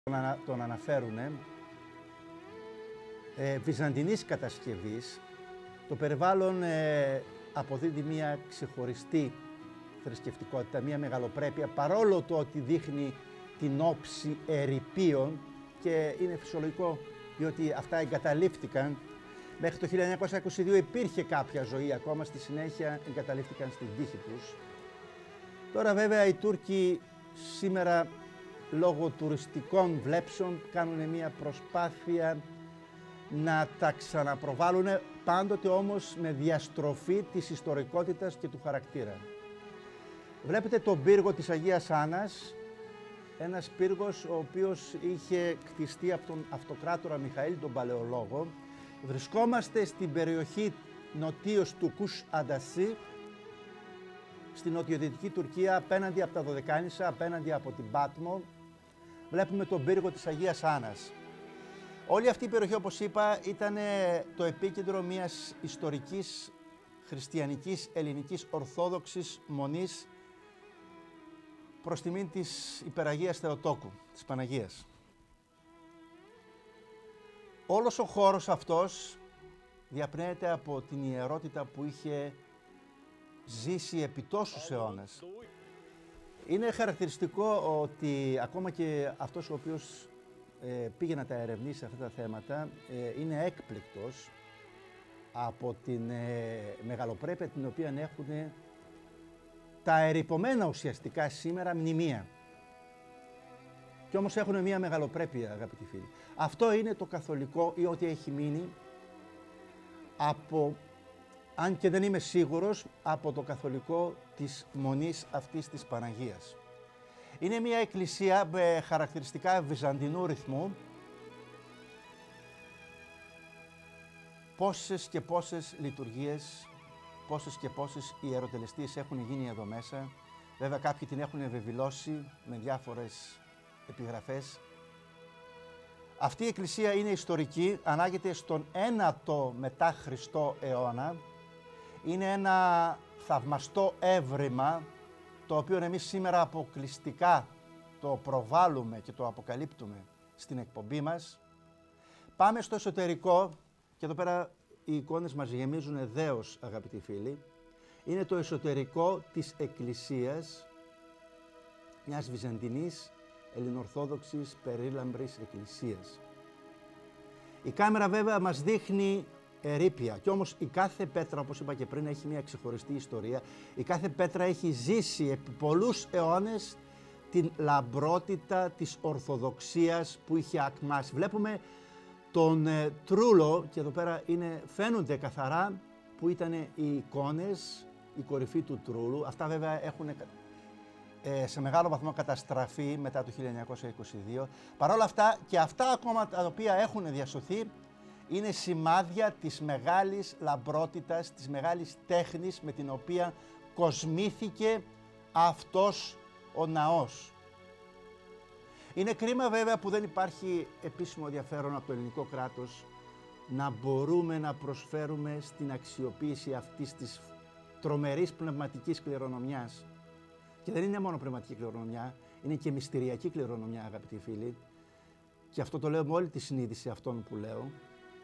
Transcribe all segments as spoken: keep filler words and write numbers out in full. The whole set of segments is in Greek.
τον αναφέρουν ε, βυζαντινής κατασκευής. Το περιβάλλον ε, αποδίδει μια ξεχωριστή θρησκευτικότητα, μια μεγαλοπρέπεια, παρόλο το ότι δείχνει την όψη ερειπίων, και είναι φυσιολογικό διότι αυτά εγκαταλείφθηκαν. Μέχρι το χίλια εννιακόσια είκοσι δύο υπήρχε κάποια ζωή ακόμα, στη συνέχεια εγκαταλείφθηκαν στην τύχη τους. Τώρα βέβαια οι Τούρκοι σήμερα λόγω τουριστικών βλέψεων κάνουν μια προσπάθεια να τα ξαναπροβάλλουν, πάντοτε όμως με διαστροφή της ιστορικότητας και του χαρακτήρα. Βλέπετε τον πύργο της Αγίας Άννας, ένας πύργος ο οποίος είχε κτιστεί από τον αυτοκράτορα Μιχαήλ τον Παλαιολόγο. Βρισκόμαστε στην περιοχή νοτίως του Κους Αντασί, στην νοτιοδυτική Τουρκία, απέναντι από τα Δωδεκάνησα, απέναντι από την Πάτμο. Βλέπουμε τον πύργο της Αγίας Άννας. Όλη αυτή η περιοχή, όπως είπα, ήταν το επίκεντρο μιας ιστορικής, χριστιανικής, ελληνικής, ορθόδοξης μονής προς τιμήν της Υπεραγίας Θεοτόκου, της Παναγίας. Όλος ο χώρος αυτός διαπνέεται από την ιερότητα που είχε ζήσει επί τόσους αιώνες. Είναι χαρακτηριστικό ότι ακόμα και αυτός ο οποίος ε, πήγε να τα ερευνήσει αυτά τα θέματα ε, είναι έκπληκτος από την ε, μεγαλοπρέπεια την οποία έχουν τα ερειπωμένα ουσιαστικά σήμερα μνημεία. Και όμως έχουν μια μεγαλοπρέπεια, αγαπητοί φίλοι. Αυτό είναι το καθολικό ή ό,τι έχει μείνει από, αν και δεν είμαι σίγουρος, από το καθολικό της μονής αυτής της Παναγίας. Είναι μια εκκλησία με χαρακτηριστικά βυζαντινού ρυθμού. Πόσες και πόσες λειτουργίες, πόσες και πόσες ιεροτελεστίες έχουν γίνει εδώ μέσα. Βέβαια κάποιοι την έχουν βεβηλώσει με διάφορες επιγραφές. Αυτή η εκκλησία είναι ιστορική, ανάγεται στον ένατο μετά Χριστό αιώνα. Είναι ένα θαυμαστό έβριμα, το οποίο εμείς σήμερα αποκλειστικά το προβάλλουμε και το αποκαλύπτουμε στην εκπομπή μας. Πάμε στο εσωτερικό και εδώ πέρα οι εικόνες μας γεμίζουν δέος, αγαπητοί φίλοι. Είναι το εσωτερικό της εκκλησίας, μιας βυζαντινής ελληνοορθόδοξης περίλαμπρης εκκλησίας. Η κάμερα βέβαια μας δείχνει ερείπια, κι όμως η κάθε πέτρα, όπως είπα και πριν, έχει μια ξεχωριστή ιστορία. Η κάθε πέτρα έχει ζήσει επί πολλούς αιώνες την λαμπρότητα της Ορθοδοξίας που είχε ακμάσει. Βλέπουμε τον ε, τρούλο, και εδώ πέρα είναι, φαίνονται καθαρά που ήταν οι εικόνες, η κορυφή του τρούλου. Αυτά βέβαια έχουν ε, σε μεγάλο βαθμό καταστραφεί μετά το χίλια εννιακόσια είκοσι δύο. Παρ' όλα αυτά, και αυτά ακόμα τα οποία έχουν διασωθεί είναι σημάδια της μεγάλης λαμπρότητας, της μεγάλης τέχνης με την οποία κοσμήθηκε αυτός ο ναός. Είναι κρίμα βέβαια που δεν υπάρχει επίσημο ενδιαφέρον από το ελληνικό κράτος να μπορούμε να προσφέρουμε στην αξιοποίηση αυτής της τρομερής πνευματικής κληρονομιάς. Και δεν είναι μόνο πνευματική κληρονομιά, είναι και μυστηριακή κληρονομιά, αγαπητοί φίλοι. Και αυτό το λέω με όλη τη συνείδηση αυτών που λέω.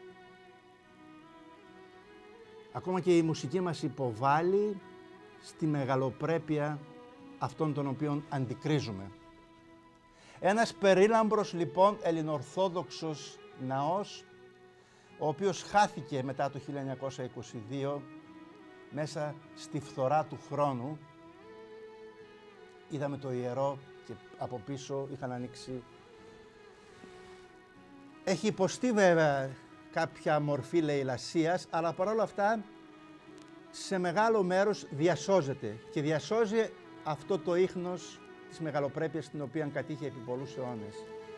Ακόμα και η μουσική μας υποβάλλει στη μεγαλοπρέπεια αυτών των οποίων αντικρίζουμε. Ένας περίλαμπρος λοιπόν ελληνοορθόδοξος ναός, ο οποίος χάθηκε μετά το χίλια εννιακόσια είκοσι δύο μέσα στη φθορά του χρόνου. Είδαμε το ιερό και από πίσω είχαν ανοίξει. Έχει υποστεί βέβαια κάποια μορφή λαιλασίας, αλλά παρόλα αυτά σε μεγάλο μέρος διασώζεται και διασώζει αυτό το ίχνος της μεγαλοπρέπειας την οποία κατήχε επί πολλούς αιώνες.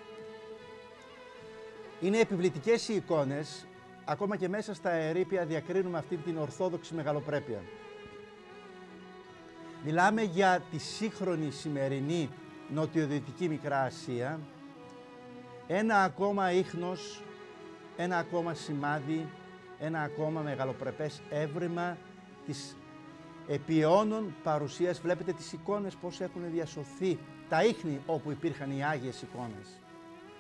Είναι επιβλητικές οι εικόνες, ακόμα και μέσα στα ερείπια διακρίνουμε αυτή την ορθόδοξη μεγαλοπρέπεια. Μιλάμε για τη σύγχρονη σημερινή νοτιοδυτική Μικρά Ασία, ένα ακόμα ίχνος, ένα ακόμα σημάδι, ένα ακόμα μεγαλοπρεπές έβριμα της επί αιώνων παρουσίας. Βλέπετε τις εικόνες πώς έχουν διασωθεί, τα ίχνη όπου υπήρχαν οι Άγιες εικόνες.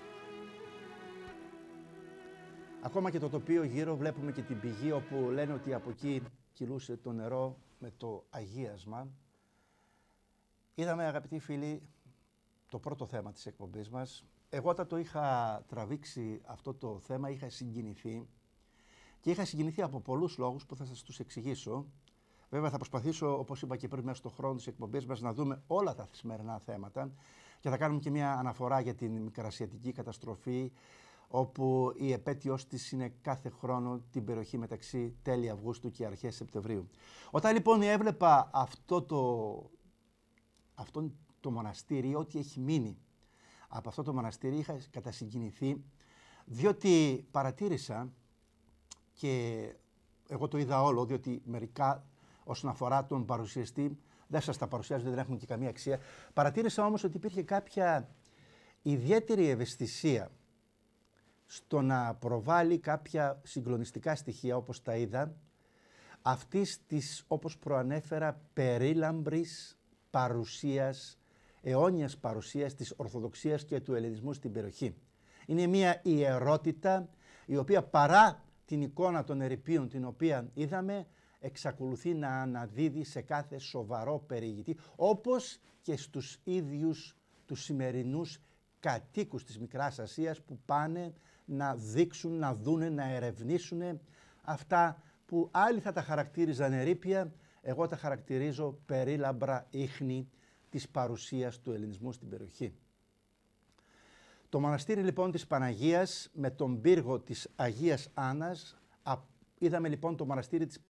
Ακόμα και το τοπίο γύρω, βλέπουμε και την πηγή όπου λένε ότι από εκεί κυλούσε το νερό με το αγίασμα. Είδαμε, αγαπητοί φίλοι, το πρώτο θέμα της εκπομπής μας. Εγώ όταν το είχα τραβήξει αυτό το θέμα είχα συγκινηθεί και είχα συγκινηθεί από πολλούς λόγους που θα σας τους εξηγήσω. Βέβαια θα προσπαθήσω, όπως είπα και πριν, μέσα στον χρόνο της εκπομπής μας να δούμε όλα τα σημερινά θέματα και θα κάνουμε και μια αναφορά για την μικρασιατική καταστροφή, όπου η επέτειος της είναι κάθε χρόνο την περιοχή μεταξύ τέλη Αυγούστου και αρχές Σεπτεμβρίου. Όταν λοιπόν έβλεπα αυτό το, αυτό το μοναστήρι, ό,τι έχει μείνει από αυτό το μοναστήρι, είχα κατασυγκινηθεί, διότι παρατήρησα, και εγώ το είδα όλο, διότι μερικά όσον αφορά τον παρουσιαστή δεν σας τα παρουσιάζω, δεν έχουν και καμία αξία. Παρατήρησα όμως ότι υπήρχε κάποια ιδιαίτερη ευαισθησία στο να προβάλλει κάποια συγκλονιστικά στοιχεία, όπως τα είδα, αυτής της, όπως προανέφερα, περίλαμπρης παρουσίας, αιώνιας παρουσίας της Ορθοδοξίας και του Ελληνισμού στην περιοχή. Είναι μια ιερότητα η οποία, παρά την εικόνα των ερειπίων την οποία είδαμε, εξακολουθεί να αναδίδει σε κάθε σοβαρό περιηγητή, όπως και στους ίδιους τους σημερινούς κατοίκους της Μικράς Ασίας που πάνε να δείξουν, να δούνε, να ερευνήσουν αυτά που άλλοι θα τα χαρακτήριζαν ερείπια, εγώ τα χαρακτηρίζω περίλαμπρα ίχνη της παρουσίας του ελληνισμού στην περιοχή. Το μοναστήρι λοιπόν της Παναγίας με τον πύργο της Αγίας Άννας, είδαμε λοιπόν το μοναστήρι της